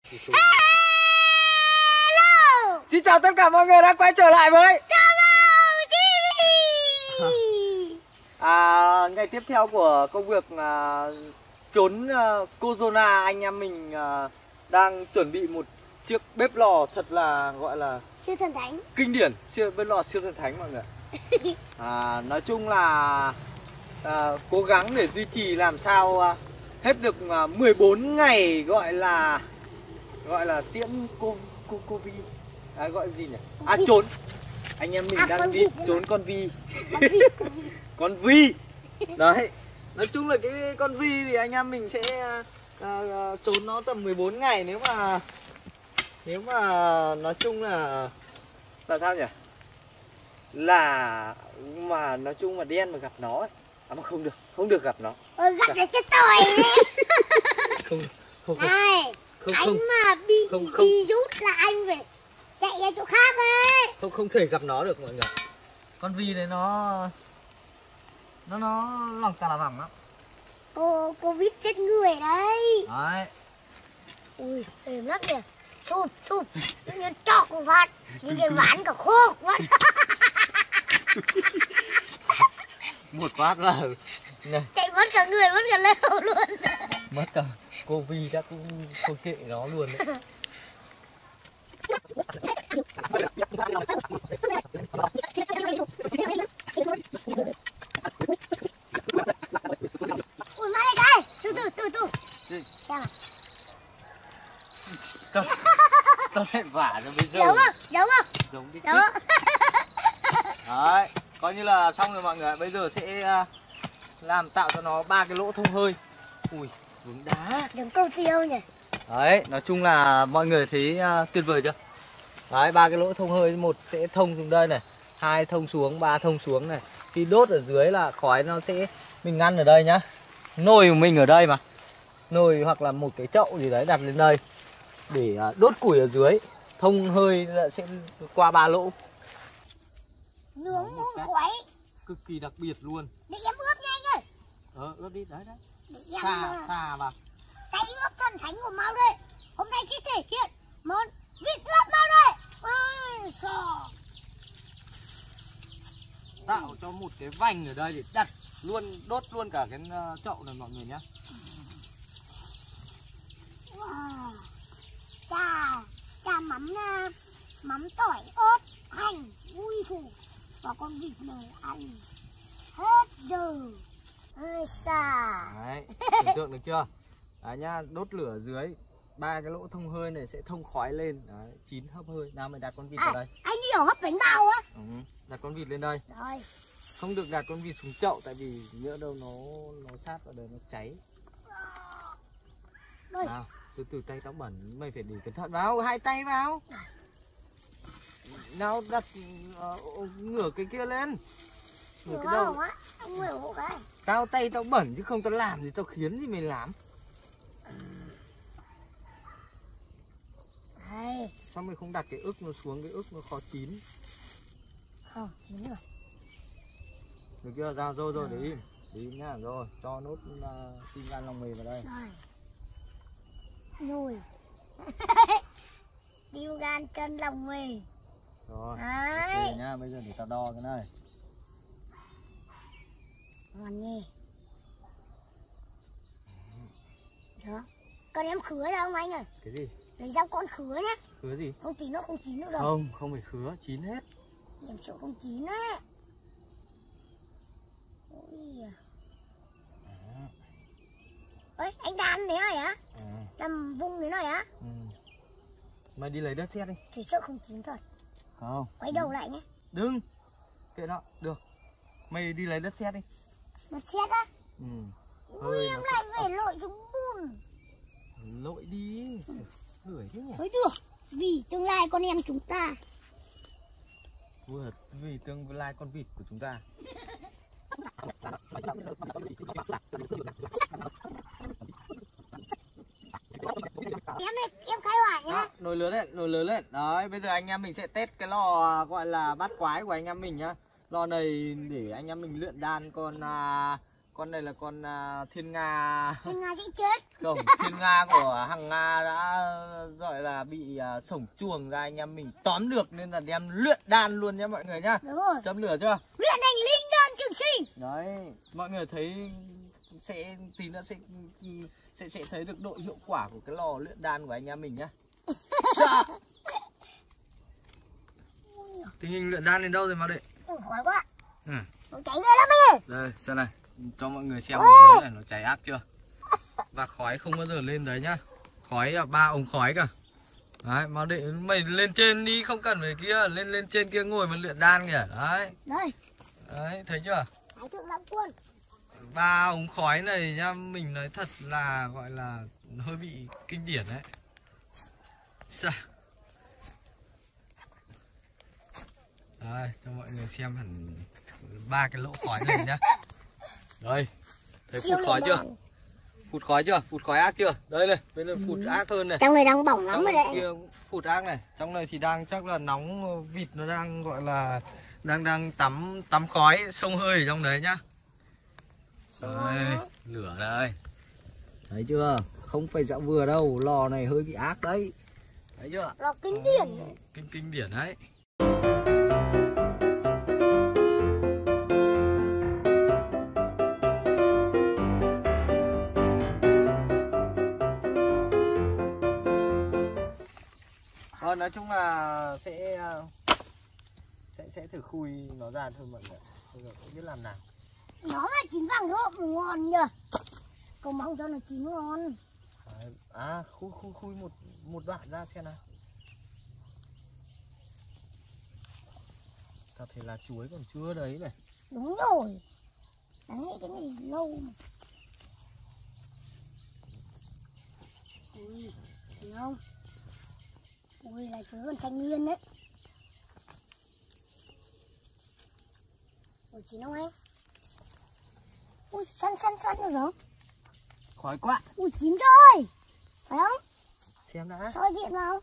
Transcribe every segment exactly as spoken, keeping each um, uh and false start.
Hello. Xin chào tất cả mọi người đã quay trở lại với Double ti vi. à, ngày tiếp theo của công việc à, trốn à, Corona. Anh em mình à, đang chuẩn bị một chiếc bếp lò thật là gọi là Siêu thần thánh. kinh điển, siêu bếp lò siêu thần thánh mọi người. à, Nói chung là à, cố gắng để duy trì làm sao à, hết được à, mười bốn ngày gọi là gọi là tiễn cô cô Covid. À, gọi gì nhỉ? À trốn. Anh em mình à, đang đi trốn con Vi. Con Vi, con Vi. Con Vi. Đấy. Nói chung là cái con Vi thì anh em mình sẽ à, à, trốn nó tầm mười bốn ngày nếu mà nếu mà nói chung là là sao nhỉ? Là mà nói chung mà đen mà gặp nó ấy. À mà không được, không được gặp nó. Ôi, gặp là chết tôi đấy. Không không không. Này, Không, anh không. mà bị Không, không. bị rút là anh phải chạy ra chỗ khác ấy. Không không thể gặp nó được mọi người. Con Vi đấy nó nó nó lòng tà là vẳng lắm. Cô Covid chết người đấy. Đấy. Ui, êm lắm kìa. Sụp, sụp. Tự nhiên chọc một phát. Những cái ván cả khô mất. Một phát là này, Chạy mất cả người, mất cả lều luôn. mất cả cô Vi đã cũng không kệ nó luôn đấy. Ui, má này cái. Từ từ, từ từ. Xem nào. Tao, tao lại vả cho bây giờ. Giấu không? Giấu không? Giống cái Giấu kít. không? Đấy, coi như là xong rồi mọi người. Bây giờ sẽ làm tạo cho nó ba cái lỗ thông hơi. Ui, vướng đá. Đừng câu tiêu nhỉ. Đấy, nói chung là mọi người thấy uh, tuyệt vời chưa? Đấy, ba cái lỗ thông hơi, một sẽ thông xuống đây này, hai thông xuống, ba thông xuống này. Khi đốt ở dưới là khói nó sẽ mình ngăn ở đây nhá. Nồi của mình ở đây mà. Nồi hoặc là một cái chậu gì đấy đặt lên đây để uh, đốt củi ở dưới. Thông hơi là sẽ qua ba lỗ. Nướng muôn khói. Cực kỳ đặc biệt luôn. Để em ướp nha anh ơi. Ờ, ướp đi, đấy đấy. Để em Xà, xà vào. tay ướp thần thánh của Mao đây. Hôm nay sẽ thể hiện món vịt ướp Mao đây. Ôi xò. Tạo cho một cái vành ở đây để đặt luôn, đốt luôn cả cái chậu này mọi người nhé. Wow. Chà, chà mắm mắm tỏi ớt hành. Ui thủ. Và con vịt này ăn hết giờ. Ôi xà. Đấy, tưởng tượng được chưa? Đấy nhá, đốt lửa ở dưới, ba cái lỗ thông hơi này sẽ thông khói lên. Đấy, chín hấp hơi. Nào mày đặt con vịt À, vào đây. anh hiểu hấp bánh bao á. Ừ, đặt con vịt lên đây. Rồi. Không được đặt con vịt xuống chậu tại vì nhỡ đâu nó nó sát vào đây nó cháy. Đây. Nào, từ từ tay tao bẩn, mày phải để cẩn thận vào, hai tay vào. Nào đặt uh, ngửa cái kia lên. Ngửa Hiểu cái đầu. không á? Anh hiểu cái. Tao tay tao bẩn chứ không tao làm gì tao khiến gì mày làm. Đây. Sao mày không đặt cái ức nó xuống, cái ức nó khó chín. Không, chín rồi. Được chưa? Ra rồi rồi, để im. Để im nhá, rồi, cho nốt uh, tim gan lòng mề vào đây. Rồi. Nồi. Tim gan chân lòng mề. Rồi, Đấy. ok nhá, bây giờ để tao đo cái này. Ngon nhỉ. Được. Con em khứa ra không anh ơi? Cái gì? Lấy rau con khứa nhá. Khứa gì? Không chín nó không chín nữa đâu. Không, không phải khứa, chín hết. Em sợ không chín á. Ôi à. Ơi, anh đan thế này á? À. Làm vung thế này á? Ừ. Mày đi lấy đất sét đi. Chỉ sợ không chín thật. Không. Quay đầu lại nhé. Đừng. Kệ nó, được. Mày đi lấy đất sét đi. Đất sét á? Ừ. Ui, em lại phải lội xuống bùn. Lội đi. Lười thế nhỉ? Thôi được. Vì tương lai con em chúng ta. Vừa vì tương lai con vịt của chúng ta. Em này, em khai hỏa nhá. Đó, nồi lớn lên, nồi lớn lên. Đấy, bây giờ anh em mình sẽ test cái lò gọi là bát quái của anh em mình nhá. Lò này để anh em mình luyện đan con à, con này là con à, thiên nga. Thiên nga sẽ chết. Không, thiên nga của hàng Nga đã là bị uh, sổng chuồng ra anh em mình tóm được nên là đem luyện đan luôn nhé mọi người nhá. Đúng rồi. Châm lửa chưa? Luyện thành linh đơn trường sinh. Đấy, mọi người thấy sẽ tí nữa sẽ sẽ sẽ thấy được độ hiệu quả của cái lò luyện đan của anh em mình nhá. Tình hình luyện đan đến đâu rồi mà đệ? Ui, khói quá. Ừ. Nó cháy ghê lắm anh ơi. Đây, xem này, cho mọi người xem Ôi. dưới này nó cháy ác chưa? Và khói không bao giờ lên đấy nhá. Khói là ba ống khói cả. Đấy, mà đệ mày lên trên đi, không cần phải kia, lên lên trên kia ngồi mà luyện đan kìa. Đấy. Đây. Đấy, thấy chưa? Thái thượng lão quân. Ba ống khói này nhá, mình nói thật là gọi là hơi bị kinh điển đấy. Sao? Đây, cho mọi người xem hẳn ba cái lỗ khói lên nhá. Đây, thấy phụt khói chưa? Phụt khói chưa? Phụt khói ác chưa? Đây này, bên này phụt ác hơn này. Trong này đang bỏng lắm Trong rồi này đấy. kia phụt ác này, trong này thì đang chắc là nóng, vịt nó đang gọi là đang đang tắm tắm khói xông hơi ở trong đấy nhá. Đây, lửa đây. Thấy chưa? Không phải dạo vừa đâu, lò này hơi bị ác đấy. Thấy chưa? Lò kinh điển đấy. Kinh kinh điển đấy. Ờ, nói chung là sẽ sẽ sẽ thử khui nó ra thôi mọi người. Bây giờ không biết làm nào. Nó là chín vàng hộ ngon nhờ. Cầu mong cho nó chín ngon. À, khui khui khui một một đoạn ra xem nào. Ta thấy là chuối còn chưa đấy này. Đúng rồi. Đáng nghĩ cái này lâu mà. Ui, thấy không? Ui, là chuối còn xanh nguyên đấy. Ui, chín không anh? Ui, săn săn săn rồi đó. Khói quá. Ui, chín rồi. Phải không? Xem đã. Soi điện vào.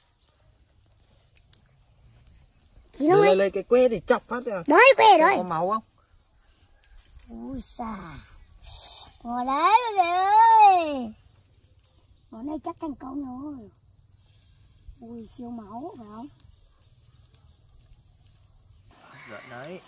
Chín không Lấy, anh? lấy cái que để chọc phát rồi. Đấy, quê Có rồi. máu không? Ui xà. Ngồi đấy mọi người ơi. Món này chắc thành công rồi. Ui siêu máu phải không? Giận đấy.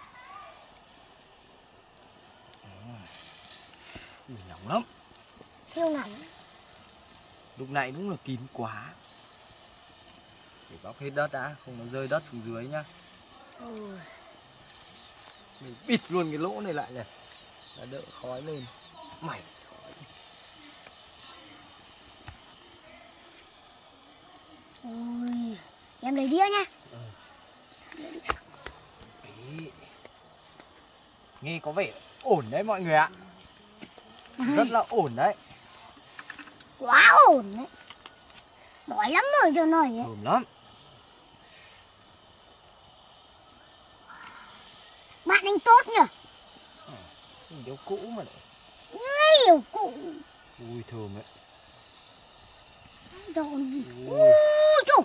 Ui, nóng lắm. Siêu nặng. Lúc nãy đúng là kín quá. Để bóc hết đất đã, không nó rơi đất xuống dưới nhá. Ui. Mình bịt luôn cái lỗ này lại này, là đỡ khói lên. Mày khói. Ui. Em lấy đĩa nha. Ừ. Đấy. Nghe có vẻ ổn đấy mọi người ạ. Rất là ổn đấy. Quá ổn đấy. Đói lắm rồi giờ này ấy. Ổn lắm. Bạn anh tốt nhỉ? Điều cũ mà đấy. Nhiều cụ. Ui thơm đấy. Rồi. Ui chú.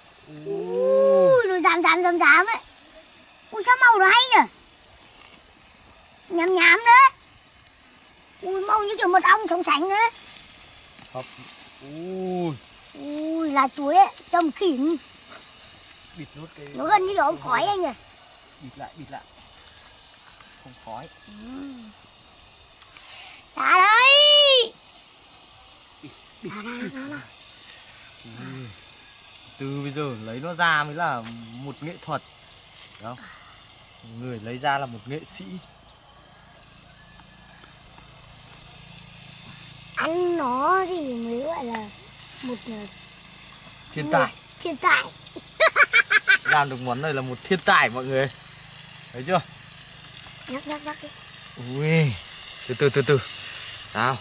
Ui nó dám dám dám dám ấy. Ui sao màu nó hay nhỉ? Nhám nhám đấy. Ui màu như kiểu mật ong sống sánh đấy. Hấp. Ui. Ui là chuối ấy, trông khỉn. Bịt nốt cái. Nó gần như kiểu ống khói anh nhỉ? Bịt lại, bịt lại. Không khói. Ừ. Ra đây. Bịt, bịt, ra, bịt. ra, ra. Ui. Từ bây giờ lấy nó ra mới là một nghệ thuật. Đó. Người lấy ra là một nghệ sĩ. Ăn nó thì mới gọi là một Thiên tài. Thiên tài. Làm được món này là một thiên tài mọi người. Thấy chưa? Nhắc nhắc nhắc đi. Ui. Từ từ từ từ. Nào.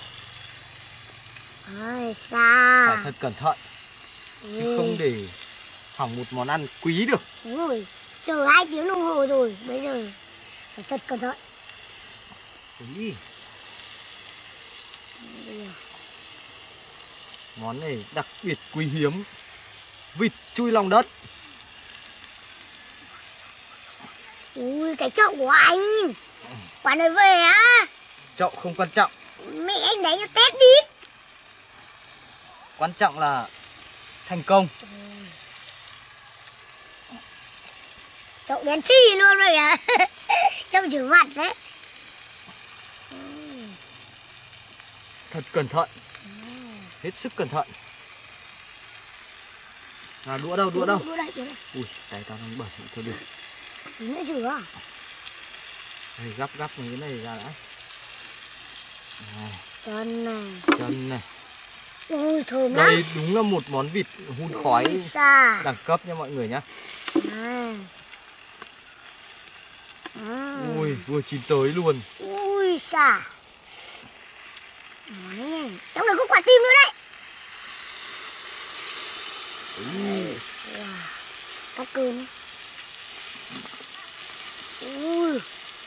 Ôi sao? Phải thật cẩn thận. Chứ không để hỏng một món ăn quý được. Đúng rồi. Chờ hai tiếng đồng hồ rồi. Bây giờ phải thật cẩn thận. Ý. Món này đặc biệt quý hiếm. Vịt chui lòng đất. Ui cái chậu của anh. Quán này về á. Chậu không quan trọng. Mẹ anh đánh cho tét đi. Quan trọng là thành công. Trộn đen xì luôn rồi à. Trông rửa mặt đấy. Thật cẩn thận. Hết sức cẩn thận. À, đũa đâu, đũa đâu? Đũa đây, đũa đây. Ui, tay tao đang bẩn thôi được. Tí nữa rửa. Đây, gắp gắp mấy cái này ra đã. Này. Chân này. Chân này. Ui, thơm lắm. Đây đúng là một món vịt hun khói Xa. đẳng cấp nha mọi người nhá. À. À. Ui, vừa chín tới luôn. Ui xà. Trong này có quả tim nữa đấy. Ui. Wow. Cắt cơm. Ui.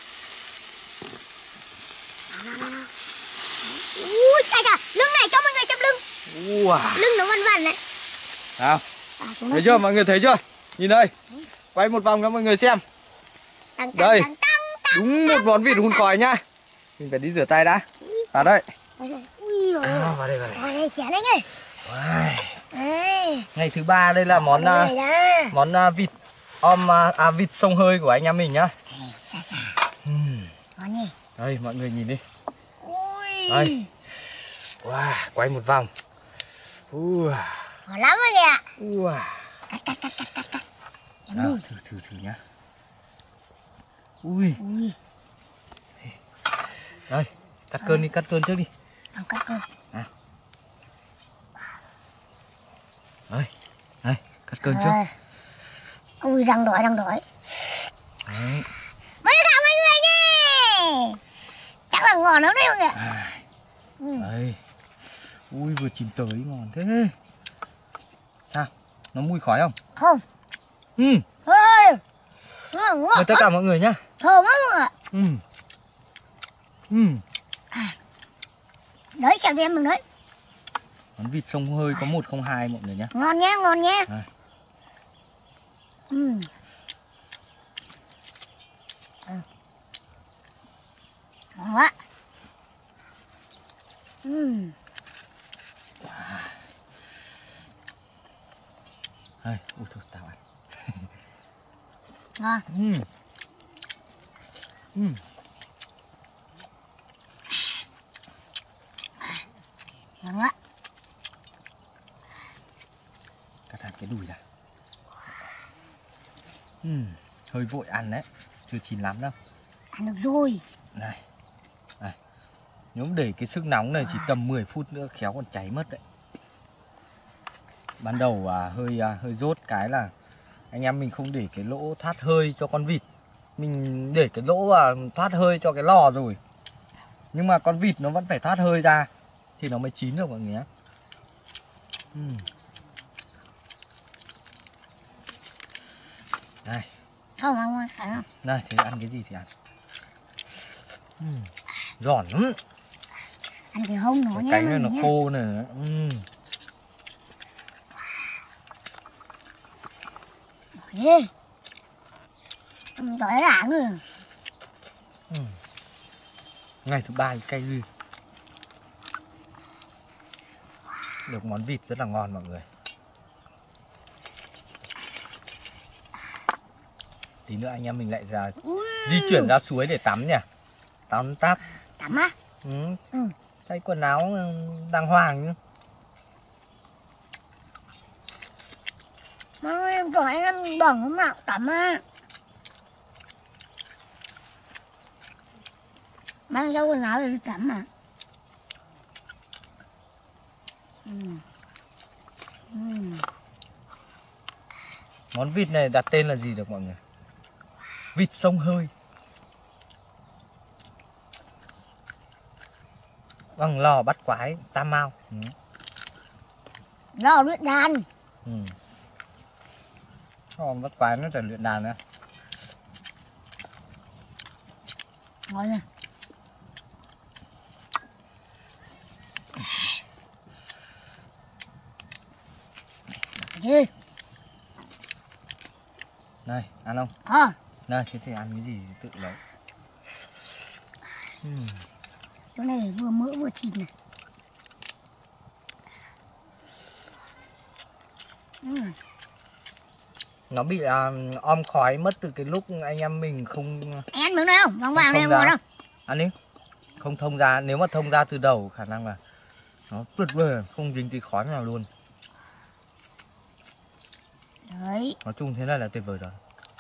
Ui chà chà, lưng này cho mọi người chấm lưng. Wow. Lưng nó vằn vằn đấy. Nào. À, thấy chưa mọi người, thấy chưa? Nhìn đây. Quay một vòng cho mọi người xem. Tăng, tăng, đây. Tăng, tăng, tăng, đúng một món vịt hun khói nhá. Mình phải đi rửa tay đã. Vào đây. Ui giời. À, vào đây vào đây. Vào đây chén anh ơi. Wow. Đây. Ngày thứ ba đây là món uh, món uh, vịt om uh, à, vịt sông hơi của anh em mình nhá. Xà xà. uhm. Ngon nhỉ. Đây mọi người nhìn đi. Ui. Đây. Wow, quay một vòng. Wow. Ngon lắm rồi kìa. Wow. Cắt cắt cắt cắt cắt cắt. À, thử thử thử nhá. Ui. Ui. Đây, cắt cơn đi, cắt cơn trước đi. Không cắt cơn. À. Đây, đây, cắt cơn trước. À. Ui, răng đói, răng đói. Đấy. Mời tất cả mọi người nhé. Chắc là ngon lắm đấy mọi người. À. Ừ. Đây. Ui, vừa chín tới ngon thế. Sao? Nó mùi khói không? Không. Ừ. Ôi. Ngon Mời tất cả mọi người nhá. thơm lắm mọi người. Ừ. Ừ. À. Đấy, chào em mình đấy. Món vịt sông hơi có một không hai mọi người nhá. Ngon nhé, ngon nhé. Đây. Ừ. Ừ. Ngon quá. Ừ. Đây, ui thôi tao ăn. Ngon. Ừ. Ừ. Ngon quá. Cắt hạt cái đùi ra. Ừ. Hơi vội ăn đấy, chưa chín lắm đâu. Ăn được rồi. Này, này. Nếu để cái sức nóng này chỉ tầm mười phút nữa khéo còn cháy mất đấy. Ban đầu à, hơi à, hơi dốt cái là anh em mình không để cái lỗ thoát hơi cho con vịt. Mình để cái lỗ và thoát hơi cho cái lò rồi. Nhưng mà con vịt nó vẫn phải thoát hơi ra thì nó mới chín được mọi người nhé. Ừ. Đây. Không ăn ngon phải không? Này, thế ăn cái gì thì ăn. Ừ. Giòn lắm. Ăn cái hông nó Cái nhé. cánh này nó khô này. Ừ. Ghê. Đói rã người. Ừ. Ngày thứ ba thì cay ghê. Được món vịt rất là ngon mọi người. Tí nữa anh em mình lại ra Ui. di chuyển ra suối để tắm nhỉ. Tắm táp. Tắm á? Ừ. Ừ. Thay quần áo đàng hoàng chứ. Mà em tưởng anh em bẩn không nào? Tắm á. Mang theo quần áo để đi tắm mà. Ừ. Ừ. Món vịt này đặt tên là gì được mọi người? Vịt sông hơi. Bằng lò bắt quái Tam Mao. Ừ. Lò luyện đàn. Ừ. Còn bắt quái nó phải luyện đàn nữa. Ngon nha. Ghê. Này, ăn không? Ờ. Này, thế thì ăn cái gì tự lấy. Ừ. Chỗ này vừa mỡ vừa thịt này. Ừ. Nó bị à, om khói mất từ cái lúc anh em mình không. Anh ăn miếng này không? Vòng vàng này không ngon ra. không? Ăn đi. Không thông ra, nếu mà thông ra từ đầu khả năng là nó tuyệt vời, không dính tí khói nào luôn. Đấy. Nói chung thế này là tuyệt vời rồi.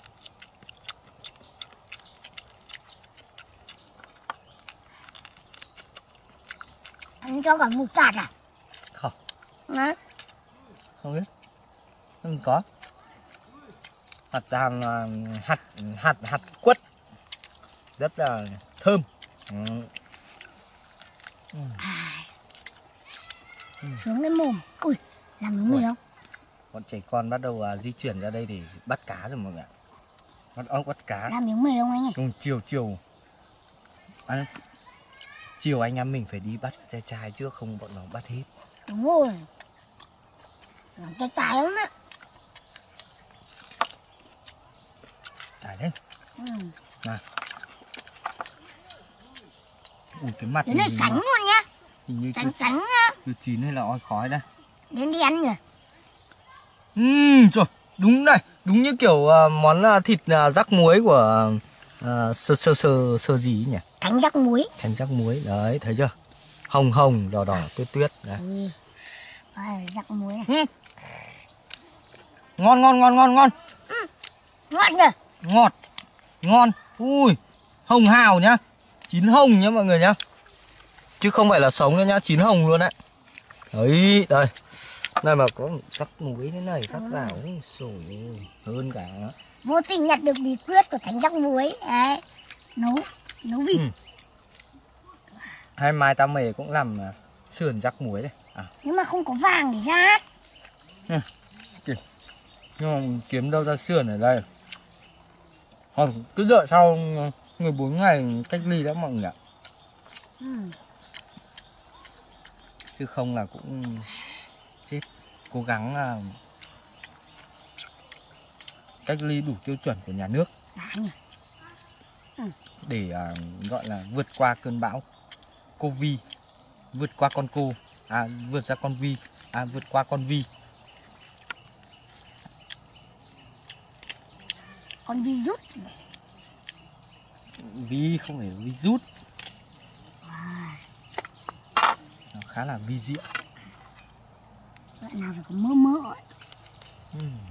Anh cho cả một chạt à? Không. Đấy. Không biết. Không có. Hạt hàng hạt hạt hạt quất rất là thơm. Ừ. Ừ. À. Ừ. Sướng cái mồm. Ui, làm miếng mì không? Bọn trẻ con bắt đầu uh, di chuyển ra đây để bắt cá rồi mọi người ạ. Bắt ốc bắt cá. Làm miếng mì không anh ơi? Cùng chiều chiều à, chiều anh em mình phải đi bắt trai trai trước không bọn nó bắt hết. Đúng rồi. Làm cái tài lắm á. Tải đấy. Ừ. Này. Ui cái mặt Đến đây sánh luôn nhá. Hình như Sánh sánh nhá. chưa chín hay là oi khói đây. Đến đi ăn nhỉ. Ừm, trời, đúng này, đúng như kiểu uh, món uh, thịt uh, rắc muối của uh, sơ sơ sơ sơ gì nhỉ? Cánh rắc muối. Cánh rắc muối, đấy, thấy chưa? Hồng hồng, đỏ đỏ, tuyết tuyết. Đấy. Ừ. À, rắc muối này. Ừ. Ngon ngon ngon ngon ngon. Ừ. Ngon nhỉ? Ngọt, ngon, ui, hồng hào nhá, chín hồng nhá mọi người nhá. Chứ không phải là sống nữa nhá, chín hồng luôn đấy. Đấy, đây. Này mà có rắc muối thế này rắc vào sổi hơn cả. Vô tình nhặt được bí quyết của cánh rắc muối. Đấy. Nấu, nấu vịt. Ừ. Hay mai ta mề cũng làm uh, sườn rắc muối đây. À. Nhưng mà không có vàng để rát. Ừ. Nhưng mà kiếm đâu ra sườn ở đây. Thôi cứ đợi sau mười bốn ngày cách ly đã mọi người ạ. Ừ. Chứ không là cũng chết. Cố gắng uh, cách ly đủ tiêu chuẩn của nhà nước. Đã nhỉ. Ừ. Để uh, gọi là vượt qua cơn bão Covid, vượt qua con cô, à vượt ra con vi, à vượt qua con vi. Con virus. Vi không phải virus. Nó khá là vi diệu. Loại nào phải có mơ mỡ. Ừ.